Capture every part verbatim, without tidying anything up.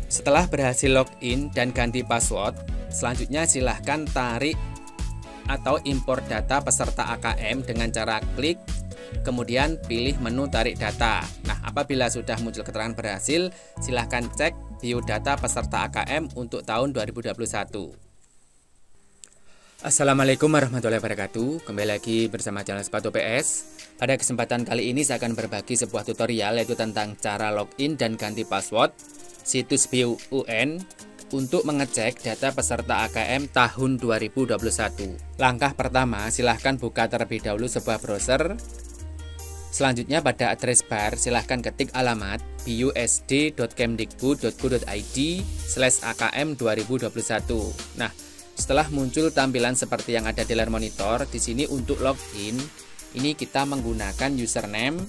Setelah berhasil login dan ganti password, selanjutnya silahkan tarik atau impor data peserta A K M dengan cara klik, kemudian pilih menu tarik data. Nah, apabila sudah muncul keterangan berhasil, silahkan cek biodata peserta A K M untuk tahun dua ribu dua puluh satu. Assalamualaikum warahmatullahi wabarakatuh. Kembali lagi bersama channel Sepatu P S. Pada kesempatan kali ini saya akan berbagi sebuah tutorial, yaitu tentang cara login dan ganti password situs B U N untuk mengecek data peserta A K M tahun dua ribu dua puluh satu. Langkah pertama, silahkan buka terlebih dahulu sebuah browser. Selanjutnya pada address bar silahkan ketik alamat busd dot kemdikbud dot go dot id slash A K M dua ribu dua puluh satu. Nah, setelah muncul tampilan seperti yang ada di layar monitor, di sini untuk login ini kita menggunakan username.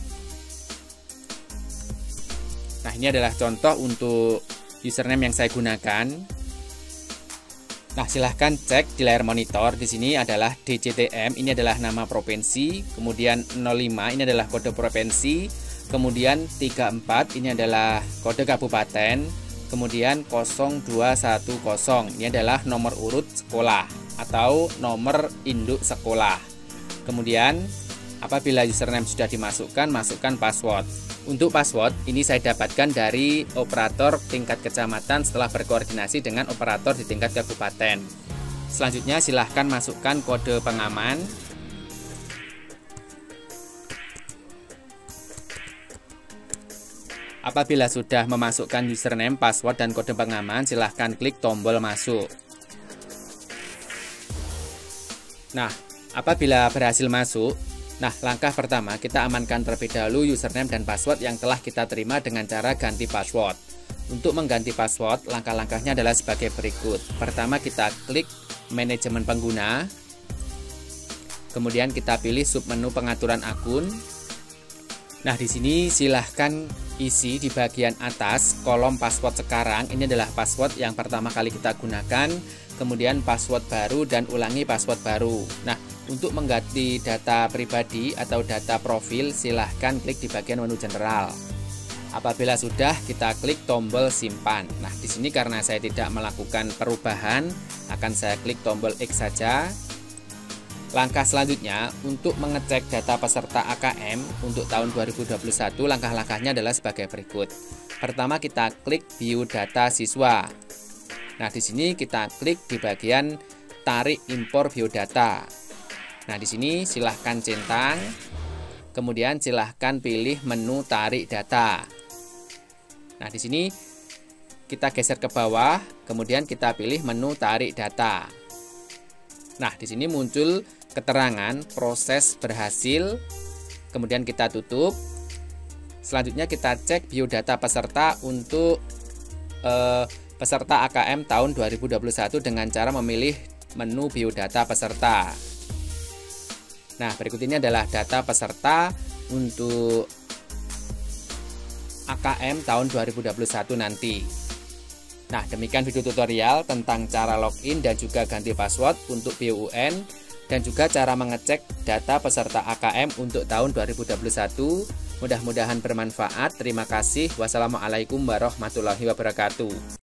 Nah, ini adalah contoh untuk username yang saya gunakan. Nah, silahkan cek di layar monitor. Di sini adalah D C T M, ini adalah nama provinsi. Kemudian nol lima, ini adalah kode provinsi. Kemudian tiga puluh empat, ini adalah kode kabupaten. Kemudian nol dua satu nol, ini adalah nomor urut sekolah atau nomor induk sekolah. Kemudian apabila username sudah dimasukkan, masukkan password. Untuk password ini saya dapatkan dari operator tingkat kecamatan setelah berkoordinasi dengan operator di tingkat kabupaten. Selanjutnya silahkan masukkan kode pengaman. Apabila sudah memasukkan username, password, dan kode pengaman, silahkan klik tombol masuk. Nah, apabila berhasil masuk, nah, langkah pertama kita amankan terlebih dahulu username dan password yang telah kita terima dengan cara ganti password. Untuk mengganti password, langkah-langkahnya adalah sebagai berikut. Pertama, kita klik manajemen pengguna. Kemudian kita pilih submenu pengaturan akun. Nah, di sini silahkan isi di bagian atas kolom password sekarang. Ini adalah password yang pertama kali kita gunakan. Kemudian password baru dan ulangi password baru. Nah, untuk mengganti data pribadi atau data profil, silahkan klik di bagian menu general. Apabila sudah, kita klik tombol simpan. Nah, di sini karena saya tidak melakukan perubahan, akan saya klik tombol X saja. Langkah selanjutnya, untuk mengecek data peserta A K M untuk tahun dua ribu dua puluh satu, langkah-langkahnya adalah sebagai berikut. Pertama, kita klik biodata siswa. Nah, di sini kita klik di bagian tarik impor biodata. Nah, di sini silahkan centang, kemudian silahkan pilih menu tarik data. Nah, di sini kita geser ke bawah, kemudian kita pilih menu tarik data. Nah, di sini muncul keterangan proses berhasil, kemudian kita tutup. Selanjutnya kita cek biodata peserta untuk eh, peserta A K M tahun dua ribu dua puluh satu dengan cara memilih menu biodata peserta. Nah, berikut ini adalah data peserta untuk A K M tahun dua ribu dua puluh satu nanti. Nah, demikian video tutorial tentang cara login dan juga ganti password untuk B U N dan juga cara mengecek data peserta A K M untuk tahun dua ribu dua puluh satu. Mudah-mudahan bermanfaat. Terima kasih. Wassalamualaikum warahmatullahi wabarakatuh.